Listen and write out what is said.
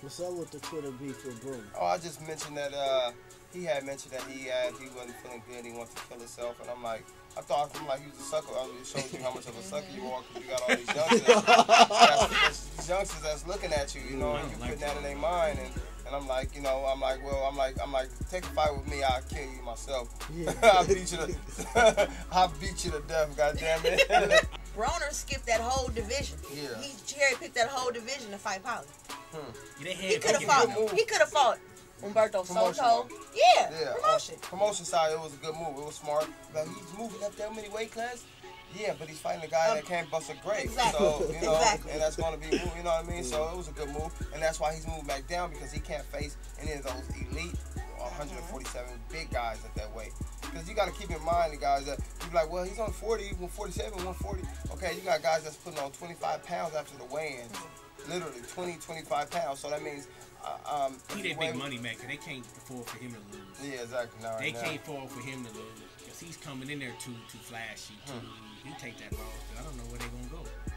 What's up with the Twitter beef with Bruno? Oh, I just mentioned that he had mentioned that he wasn't feeling good. He wanted to kill himself, and I'm like, I'm like, he was a sucker. It shows you how much of a sucker you are because you got all these youngsters, these youngsters that's looking at you, you know, and you putting that in their mind, and I'm like, you know, I'm like, take a fight with me, I'll kill you myself. Yeah. I'll beat you to, I'll beat you to death, goddamn it. Broner skipped that whole division. Yeah. He cherry picked that whole division to fight Pauly. Yeah, He could have fought. He could have fought Humberto Soto. Yeah. Promotion. Promotion side, it was a good move. It was smart. Like, he's moving up that many weight class. Yeah, but he's fighting a guy that can't bust a grape. Exactly. So, you know, Exactly. and that's going to be, you know what I mean? So it was a good move. And that's why he's moving back down, because he can't face any of those elite 147 big guys at that weight. Because you got to keep in mind the guys that, you be like, well, he's on 40, 147, 140. Okay, you got guys that's putting on 25 pounds after the weigh-in. Literally 20, 25 pounds. So that means he that big money maker. They can't afford for him to lose. Yeah, exactly. Not right they now. can't afford for him to lose because he's coming in there too flashy. He take that loss. I don't know where they gonna go.